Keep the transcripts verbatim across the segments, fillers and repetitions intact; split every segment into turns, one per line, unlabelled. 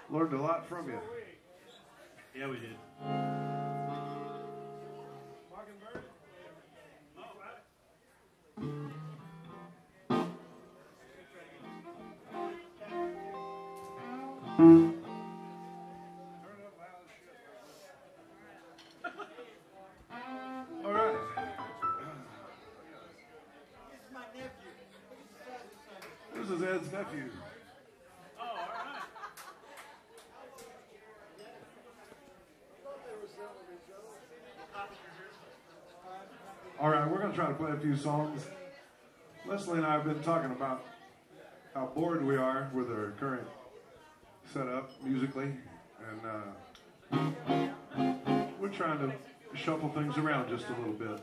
Learned a lot from you.
Yeah, we did.
All right. This is Ed's nephew.
Oh, all right.
All right, we're going to try to play a few songs. Leslie and I have been talking about how bored we are with our current setup musically, and uh, we're trying to shuffle things around just a little bit.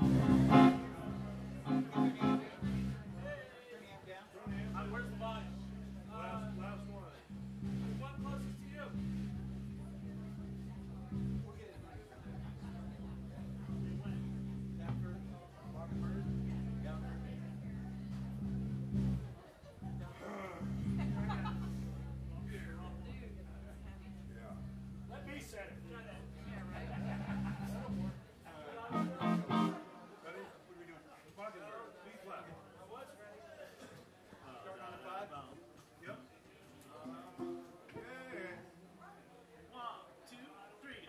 Where's the volume? Last, last one. The one closest to you. We'll get it. Let me set it. Ready? What are we doing? Mockingbird. B flat. What's ready? Starting on a five. Yep. Okay. One, two, three.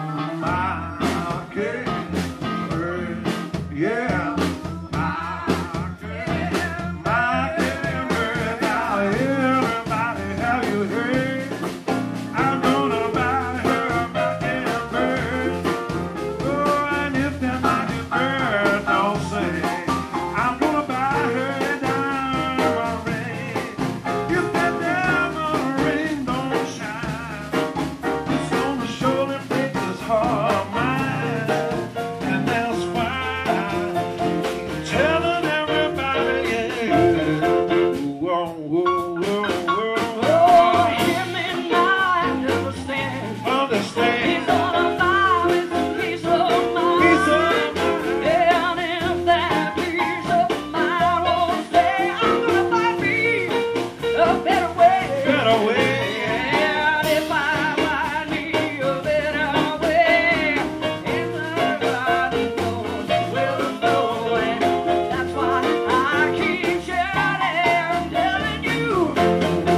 Mockingbird, yeah. Mockingbird, Mockingbird, now everybody, have you heard? I'm gonna buy her a mockingbird. Oh, and if that mockingbird don't sing, I'm gonna buy her a diamond ring. If that diamond ring don't shine, it's gonna surely break this heart of mine. And that's why I'm telling everybody, yeah. Whoa, whoa, whoa, whoa,
Oh, hear me now and understand.
whoa. Understand.
He's gonna buy me some peace of mind.
Peace of mind.
And if that peace of mind won't stay, I'm gonna find me a better way.
Better way.
And if I find me a better way, everybody knows where to go. And that's why I keep shouting, telling you.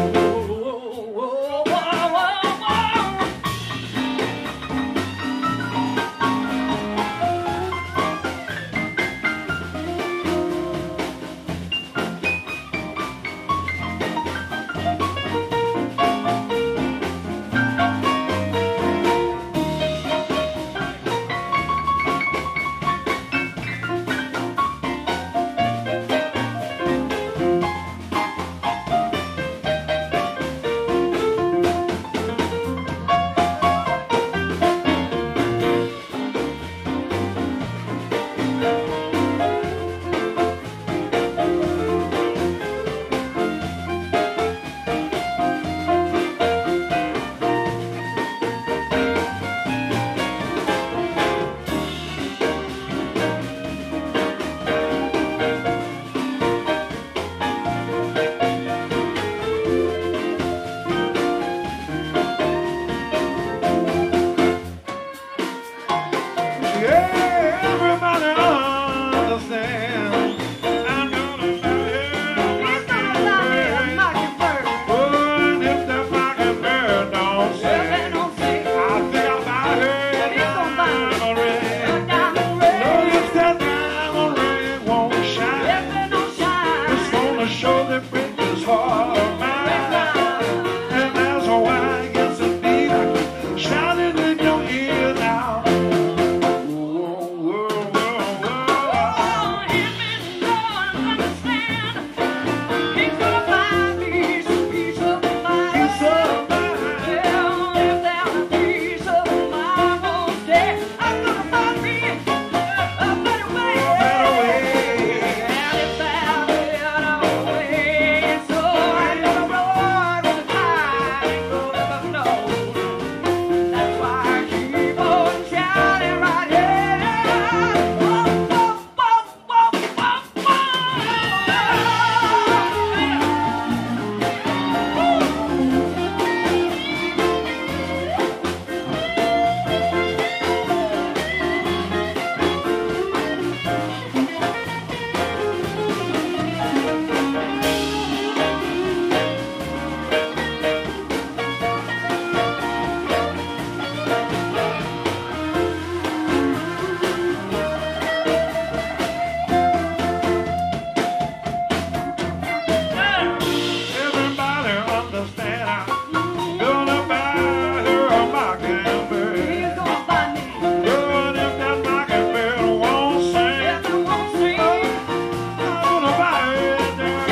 understand. I'm gonna buy her a mockingbird.
He's gonna buy me.
Lord, if that mockingbird won't sing,
If you won't sing,
I'm gonna buy it.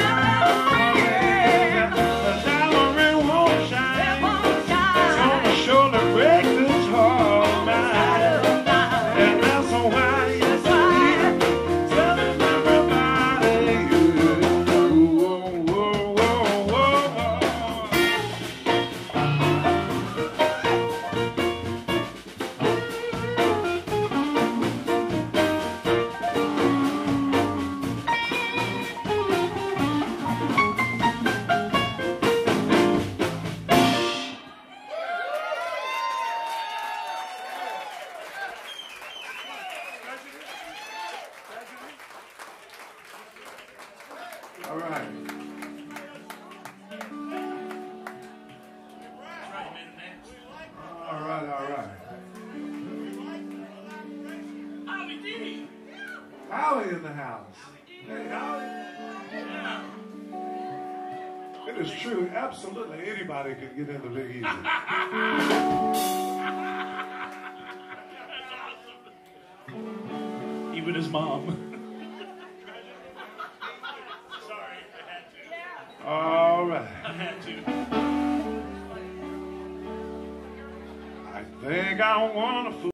yeah.
The diamond ring won't shine.
It won't
It's
shine.
gonna surely break this heart of mine. And that's why you see, telling everybody, whoa, whoa, whoa, whoa, all right. All right, all right. Howie in the house. Hey, Howie. It is true. Absolutely anybody can get into Big Easy.
Even his mom.
All right.
I had to.
I think I want to fool.